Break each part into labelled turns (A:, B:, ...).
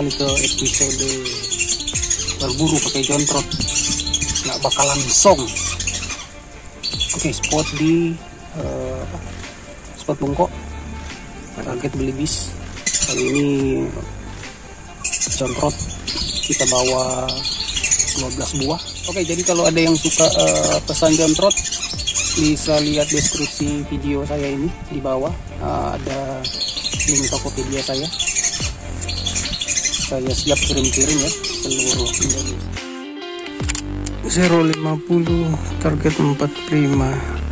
A: kembali ke episode berburu pakai jontrot. Nggak bakalan song. Oke, spot di spot bongkok. Target beli bis. Kali ini jontrot kita bawa 12 buah. Oke, jadi kalau ada yang suka pesan jontrot, bisa lihat deskripsi video saya ini di bawah. Ada link Tokopedia saya. Saya siap kirim-kirim ya seluruh Indonesia. 050 target 45.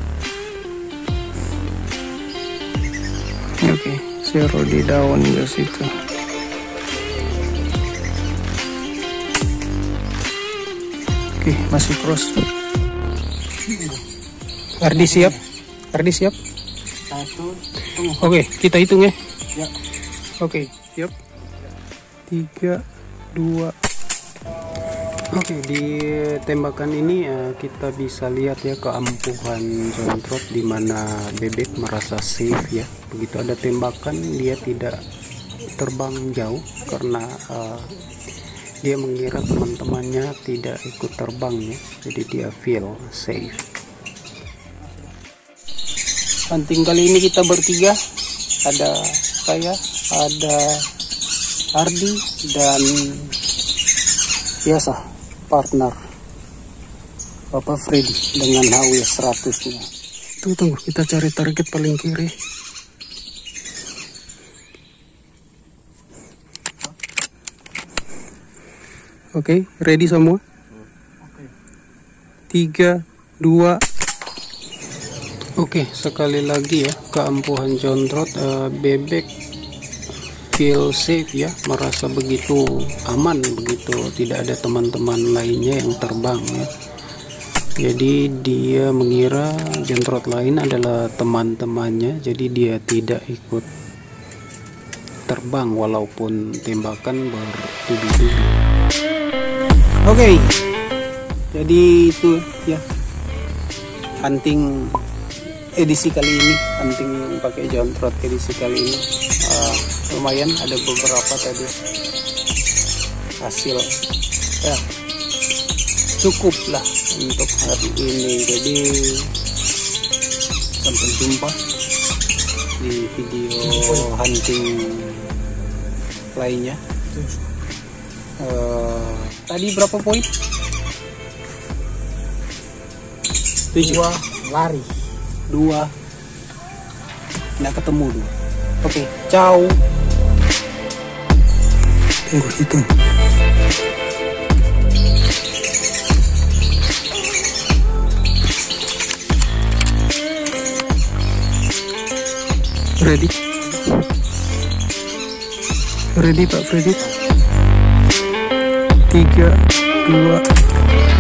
A: Oke, zero di daun di situ. Oke, masih cross. Ardi siap? Ardi siap? Oke, kita hitung ya. Oke, siap. 3, 2. Oke, di tembakan ini kita bisa lihat ya keampuhan jontrot, di mana bebek merasa safe ya. Begitu ada tembakan dia tidak terbang jauh karena dia mengira teman-temannya tidak ikut terbang ya. Jadi dia feel safe. Hunting kali ini kita bertiga, ada saya, ada Ardi, dan biasa partner Bapak Freddy dengan HW100 nya. Tunggu, kita cari target paling kiri. Oke, ready semua? 3, 2. Oke, sekali lagi ya keampuhan jontrot, bebek feel safe ya, merasa begitu aman, begitu tidak ada teman-teman lainnya yang terbang ya. Jadi dia mengira jontrot lain adalah teman-temannya, jadi dia tidak ikut terbang walaupun tembakan bertubi-tubi. Oke, jadi itu ya hunting edisi kali ini, hunting pakai jontrot edisi kali ini. Lumayan ada beberapa tadi hasil ya, cukup lah untuk hari ini. Jadi sampai jumpa di video hunting lainnya. Tadi berapa poin? 7
B: lari
A: 2 nggak ketemu 2. Oke, ciao. Tunggu hitung. Ready? Ready Pak Freddy? 3, 2